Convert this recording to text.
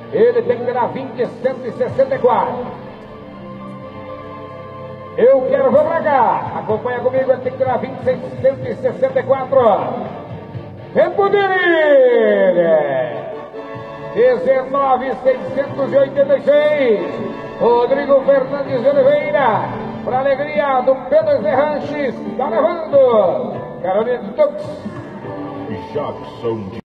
Ele tem que ter a 20,164. Eu quero ver pra cá. Acompanha comigo, ele tem que ter a 20,164. Tempo dele! 19,686. Rodrigo Fernandes de Oliveira. Para alegria do Pedro Zerranches. Está levando. Carolina Dux. Jackson.